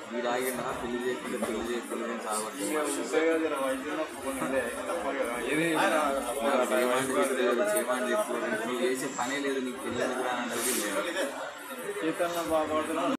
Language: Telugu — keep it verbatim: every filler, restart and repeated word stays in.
వీడు ఆగిండా పెళ్లి చేయకుండా పెళ్లి చేయకుండా కాబట్టి చేయమని చెప్తున్నాడు. నువ్వు చేసే పనే లేదు, నీకు పెళ్లి ఎందుకు రానంటే